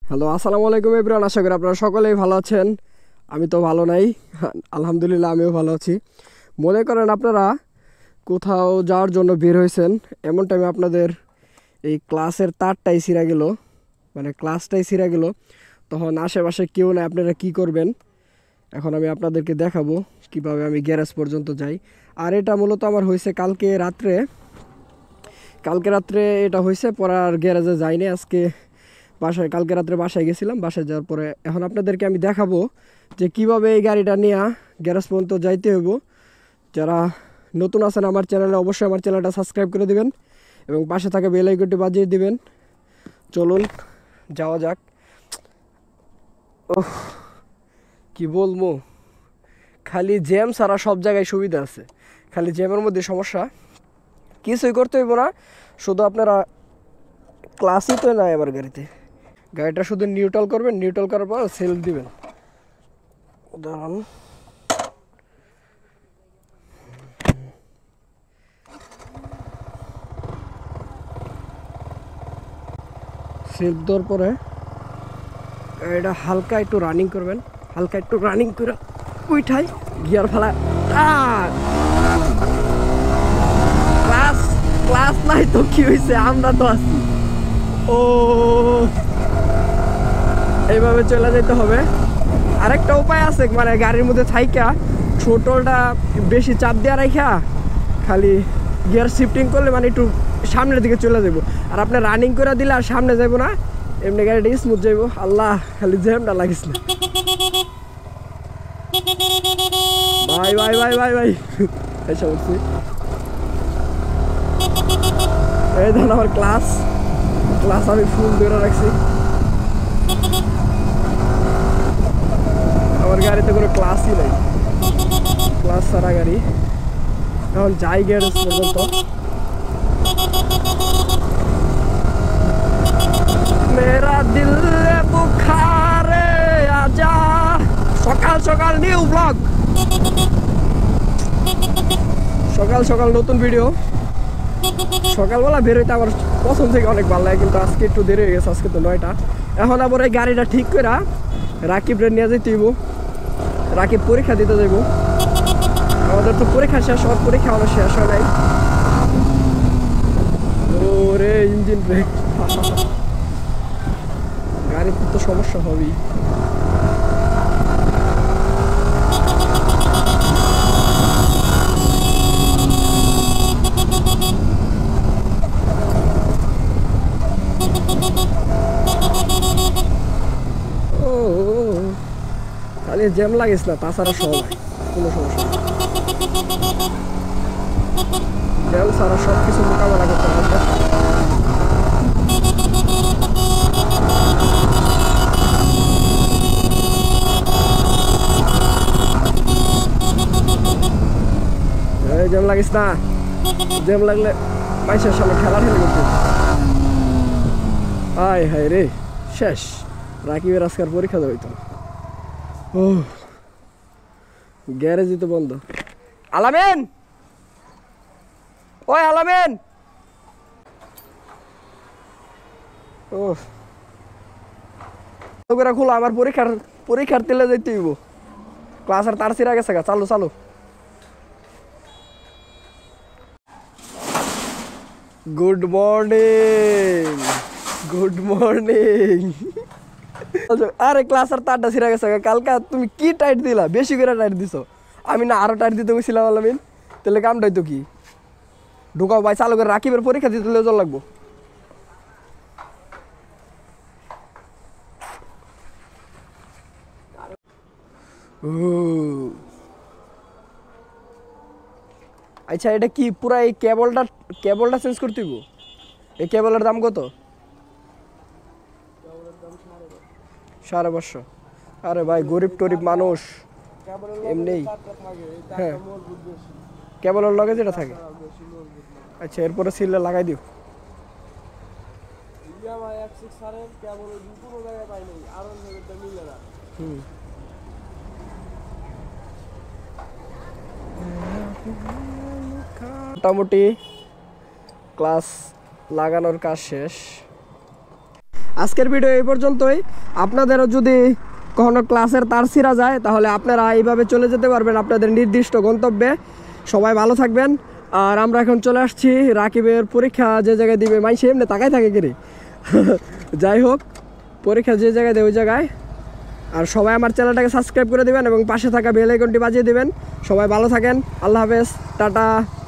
Hello, আসসালামু আলাইকুম everyone. আশা করি আপনারা সকলেই ভালো আছেন। আমি তো ভালো নাই, আলহামদুলিল্লাহ আমিও ভালো আছি। মনে করেন আপনারা কোথাও যাওয়ার জন্য বের হয়েছেন, এমন টাইমে আপনাদের এই ক্লাসের তারটাই ছিঁড়া গেল, মানে ক্লাসটাই ছিঁড়া গেল, তখন আশেপাশে কেউ নাই, আপনারা কি করবেন? এখন আমি আপনাদেরকে দেখাবো কিভাবে আমি গ্যারেজ পর্যন্ত যাই। আর এটা মূলত আমার হয়েছে কালকে রাত্রে এটা হয়েছে, পরে আর গ্যারেজে যাইনি। কালকে রাত্রে বাসায় গেছিলাম। বাসায় যাওয়ার পরে এখন আপনাদেরকে আমি দেখাবো যে কিভাবে এই গাড়িটা নিয়ে গ্যারেজ পর্যন্ত যাইতে হইব। যারা নতুন আছেন আমার চ্যানেলে, অবশ্যই আমার চ্যানেলটা সাবস্ক্রাইব করে দিবেন এবং পাশে থাকা বেল আইকনটি বাজিয়ে দিবেন। চলুন যাওয়া যাক। ওহ, কি বলবো, খালি জ্যাম ছাড়া সব জায়গায় সুবিধা আছে, খালি জ্যামের মধ্যে সমস্যা। কিছুই করতে হইব না, শুধু আপনারা ক্লাসই তো নাই আমার গাড়িটা শুধু নিউট্রাল করবেন, নিউট্রাল করার পর সেলফ দিবেন। দাঁড়ান, সেলফ দেওয়ার পরে গাড়িটা হালকা একটু রানিং করবেন, হালকা একটু রানিং করে উঠাই গিয়ার ফেলা। ক্লাস নাই তো কি হয়েছে, আমরা তো আছি। ও, এইভাবে চলে যেতে হবে। আরেকটা উপায় আছে, মানে গাড়ির মধ্যে থাইকা ছোটলটা বেশি চাপ দেওয়া রাখা খালি গিয়ার শিফটিং করলে মানে একটু সামনের দিকে চলে যাবো। আর আপনি রানিং করে দিলে আর সামনে যাবো না, এমনি গাড়িটা স্মুথ যাইবো। আল্লাহ, খালি জ্যামটা লাগিস না। ভাই ভাই ভাই ভাই ভাই এসে বলছি, এই ধরুন আমার ক্লাস আমি ফুল ধরে রাখছি। আমার গাড়িতে কোনো ক্লাসই নাই, ক্লাস ছাড়া গাড়ি। এখন যাই গ্যারেজ পর্যন্ত। মেরা দিল বুখারে আজা। সকাল সকাল নিউ ব্লগ, সকাল সকাল নতুন ভিডিও। সকালবেলা বেরোইতে আমার প্রথম থেকে অনেক ভালো লাগে, কিন্তু আজকে একটু দেরি হয়ে গেছে। আজকে তো 9টা। এখন আবার এই গাড়িটা ঠিক করে রাকিবরে নিয়ে যেতে হইব। রাকিব পরীক্ষা দিতে যাইব। আমাদের তো পরীক্ষা শেষ, সব পরীক্ষা আমার শেষ হয় নাই। ওরে ইঞ্জিন ব্রেক, গাড়ির তো সমস্যা হবেই। ও, খালি জ্যাম লাগিস না, তাছাড়া সব কোনো সমস্যা নেই। জ্যাম ছাড়া সব কিছু মোকাবেলা করতে পারবে। জ্যাম লাগিস না, জ্যাম লাগলে মাইসের সামনে ঠেলাঠেলি করতে। হায় হায় রে, শেষ। রাকিবের আজকার পরীক্ষা দেওয়া হইতো। ও, গ্যারেজই তো বন্ধ। আলামিন, ওই আলামিন। ও, করে খুলো, আমার পরীক্ষার তেলে যাইতে হইব। ক্লাসের তার ছিঁড়া গেছে গা। চালু চালু। Good morning, good morning. আরে ক্লাসের তারটা ছিঁড়া গেছে। কালকা তুমি কি টাইট দিলা, বেশি করে টাইট দিছো। আমি না আরো টাইট দিতে গেছিলাম আলামিন, তাহলে কামটা হইতো কি? ঢুকাও ভাই, চালু করে। রাকিবের পরীক্ষা দিতে জল লাগবো। আচ্ছা, এটা কি পুরা এই কেবলটা চেঞ্জ করতে হইব? এই কেবলের দাম কত? 550। আরে ভাই, গরিব টরিব মানুষ এমনি। হ্যাঁ, কেবলের লগে যেটা থাকে। আচ্ছা, এরপরে সিলটা লাগাই দিও। মোটামুটি ক্লাস লাগানোর কাজ শেষ। আজকের ভিডিও এই পর্যন্তই। আপনাদেরও যদি কখনো ক্লাসের তার ছিঁড়া যায় তাহলে আপনারা এইভাবে চলে যেতে পারবেন আপনাদের নির্দিষ্ট গন্তব্যে। সবাই ভালো থাকবেন। আর আমরা এখন চলে আসছি রাকিবের পরীক্ষা যে জায়গায় দিবে, মাইসে এমনি তাকাই থাকে কিরে যাই হোক, পরীক্ষা যে জায়গায় দেয় ওই জায়গায়। আর সবাই আমার চ্যানেলটাকে সাবস্ক্রাইব করে দিবেন এবং পাশে থাকা বেল আইকনটি বাজিয়ে দিবেন। সবাই ভালো থাকেন, আল্লাহ হাফেজ, টাটা।